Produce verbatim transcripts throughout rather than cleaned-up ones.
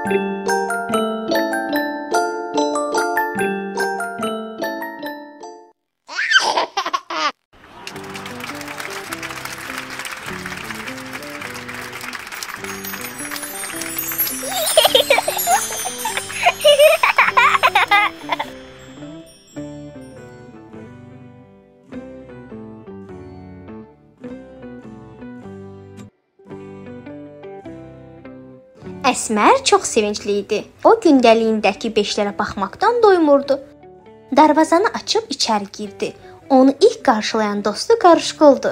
Əsmər çox sevincli idi. O gündəliyindəki beşlərə baxmaqdan doymurdu. Darvazanı açıb içəri girdi. Onu ilk qarşılayan dostu Qarışqa oldu.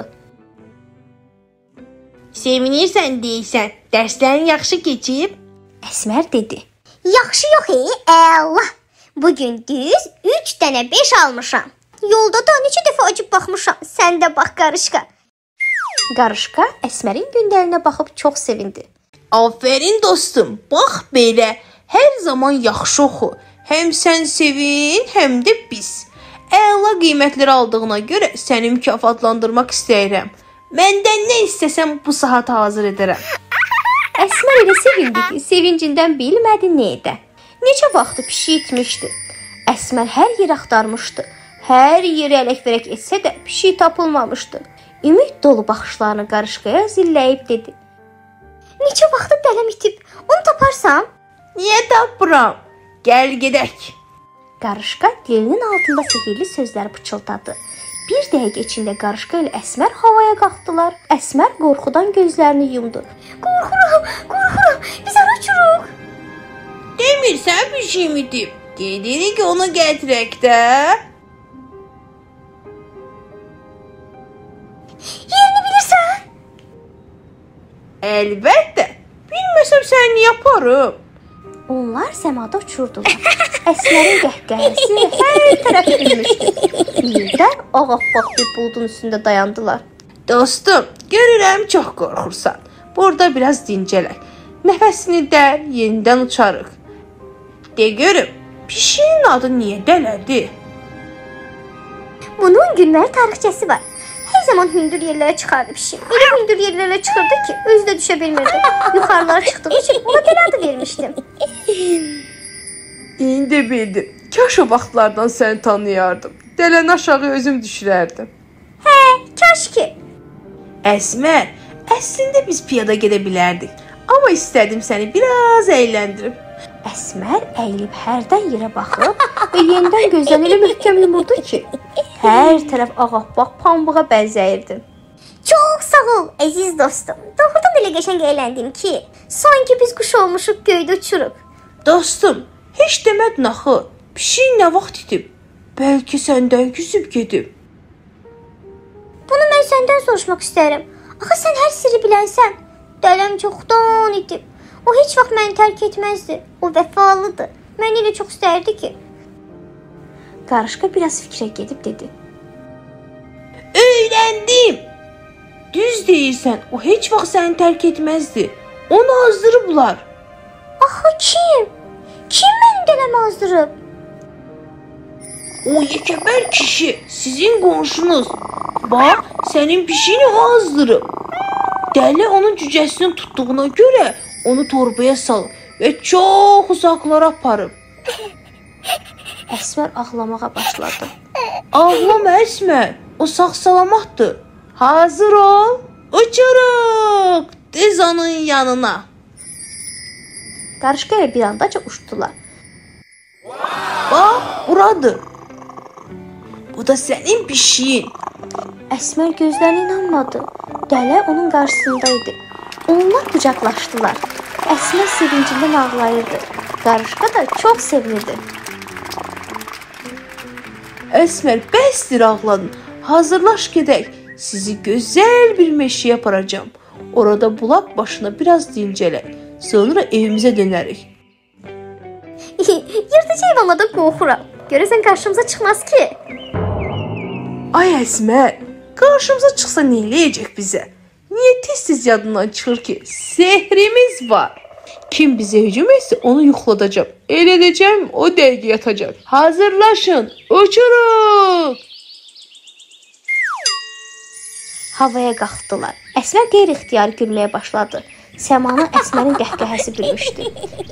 Sevinirsən deyirsən, dərslərin yaxşı keçib? Əsmər dedi. Yaxşı yox ey, Allah. Bugün düz üç dənə beş almışam. Yolda da neçə dəfə acıb baxmışam. Sən də bax Qarışqa. Qarışqa Əsmərin gündəliyinə baxıb çox sevindi. Aferin dostum, bax belə, hər zaman yaxşı oxu. Həm sən sevin, həm də biz. Əla qiymətləri aldığına görə səni mükafatlandırmaq istəyirəm. Məndən nə istəsəm bu saat hazır edərəm. Əsmər elə sevindi ki, sevincindən bilmədi nə edə. Necə vaxtı pişik itmişdi. Əsmər hər yer axtarmışdı. Hər yeri ələk-vələk etsə də pişik tapılmamışdı. Ümid dolu baxışlarını Qarışqaya zilləyib dedi. Neçə vaxtı dələm itib, onu taparsam? Niyə tapıram? Gəl gedək. Qarışqa dilinin altında sehirli sözlər pıçıldadı. Bir dəqiqə içində Qarışqa ilə Əsmər havaya qalxdılar. Əsmər qorxudan gözlərini yumdu. Qorxuram, qorxuram, biz hara uçuruq? Demirsən bir şey mi deyib? Gedirik onu gətirək də. Yerini bilirsən? Əlbəttə. Bilməsəm səni yaparım. Onlar səmada uçurdular. Əsmərin qəhqəhəsi hər tərəf gülmüşdü. Birdən ağappaq bir buludun üstündə dayandılar. Dostum, görürəm çox qorxursan. Burada biraz dincələk. Nəfəsini dər, yenidən uçarıq. De görüm, pişiyin adı niyə dələdi? Bunun günləri tarixçəsi var. Hər zaman hündür yerlərə çıxardı pişik. Elə hündür yerlərə çıxırdı ki, özü də düşə bilmirdi. Yuxarılara çıxdığı üçün ona belə adı vermişdim. İndi bildim. Kaş o vaxtlardan səni tanıyardım. Dələn aşağı özüm düşürərdim. Hə, kaş ki. Əsmər, əslində biz piyada gedə bilərdik. Amma istədim səni biraz əyləndirib. Əsmər əyilib hərdən yerə baxıb və yenidən gözlərini elə möhkəm yumurdu ki, hər tərəf ağappaq pambığa bənzəyirdi. Çox sağ ol, əziz dostum. Doğrudan elə qəşəng əyləndim ki, sanki biz quş olmuşuq, göydə uçuruq. Dostum, heç demədin axı, pişik nə vaxt itib? Bəlkə səndən küsüb gedib. Bunu mən səndən soruşmaq istəyirəm. Axı sən hər sirri bilənsən. Dələm çoxdan itib. O heç vaxt məni tərk etməzdi. O vəfalıdır. Məni elə çox istərdi ki. Qarışqa biraz fikrə gedib dedi. Öyrəndim. Düz deyirsən, o heç vaxt səni tərk etməzdi. Onu azdırıblar. Axı kim? Kim məni dələmə azdırıb? O yekəbər kişi, sizin qonşunuz. Bax, sənin pişiyini o azdırıb. Dəli onun cücəsini tutduğuna görə onu torbaya sal və çox uzaqlara aparıb. Əsmər ağlamağa başladı. Ağlama Əsmər, o sağ-salamatdır. Hazır ol, uçuruq, düz onun yanına. Qarışqa ilə bir andaca uçdular. Bax, buradır. Bu da sənin pişiyin. Əsmər gözlərinə inanmadı. Dələ onun qarşısındaydı. Onlar qucaqlaşdılar. Əsmər sevincindən ağlayırdı. Qarışqa da çox sevinirdi. Əsmər, bəsdir ağladın. Hazırlaş gedək. Sizi gözəl bir meşəyə aparacağam. Orada bulaq başına biraz dincələk. Sonra evimizə dönərik. Yırtıcı heyvanlardan qorxuram. Görəsən qarşımıza çıxmaz ki. Ay Əsmər, qarşımıza çıxsa nə eləyəcək bizə? Niyə tez-tez yadından çıxır ki, sehrimiz var. Kim bizə hücum etsə onu yuxladacağam. El edəcəm, o dəqiqə yatacaq. Hazırlaşın, uçuruq. Havaya qalxdılar. Əsmər qeyri-ixtiyari gülməyə başladı. Səmanı Əsmərin qəhqəhəsi bürmüşdü.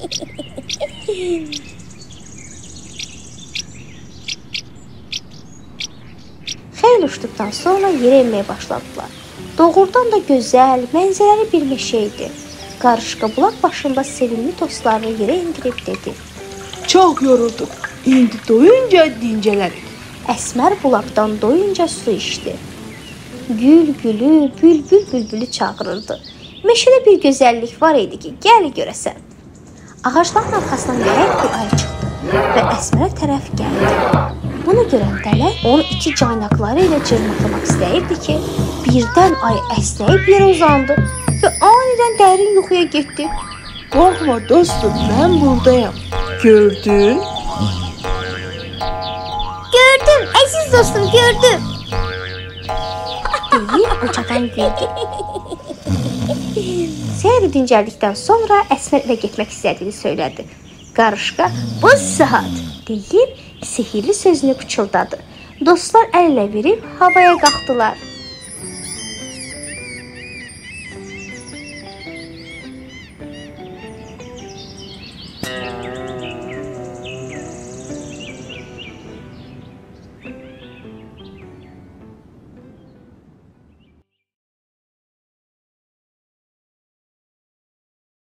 Xeyli uçduqdan sonra yerə enməyə başladılar. Doğrudan da gözəl, mənzərəli bir meşə idi. Qarışqa bulaq başında sevimli dostlarını yerə indirib dedi. Çox yorulduq. İndi doyunca dincələrik. Əsmər bulaqdan doyunca su içdi. Gül gülü, bülbül bülbülü çağırırdı. Meşədə bir gözəllik var idi ki, gəl görəsən. Ağacların arxasından yəhər bir ayı çıxdı və Əsmərə tərəf gəldi. Bunu görən dələk onu iki caynaqları ilə cırmaqlamaq istəyirdi ki, birdən ayı əsnəyib yerə uzandı və anidən dərin yuxuya getdi. Qorxma dostum, mən buradayam. Gördün? Gördüm, əziz dostum, gördüm. Deyib ucadan güldü. Xeyli dincəldikdən sonra Əsmər evə getmək istədiyini söylədi. Qarışqa bu saat deyib sihirli sözünü pıçıldadı. Dostlar əl-ələ verib havaya qalxdılar.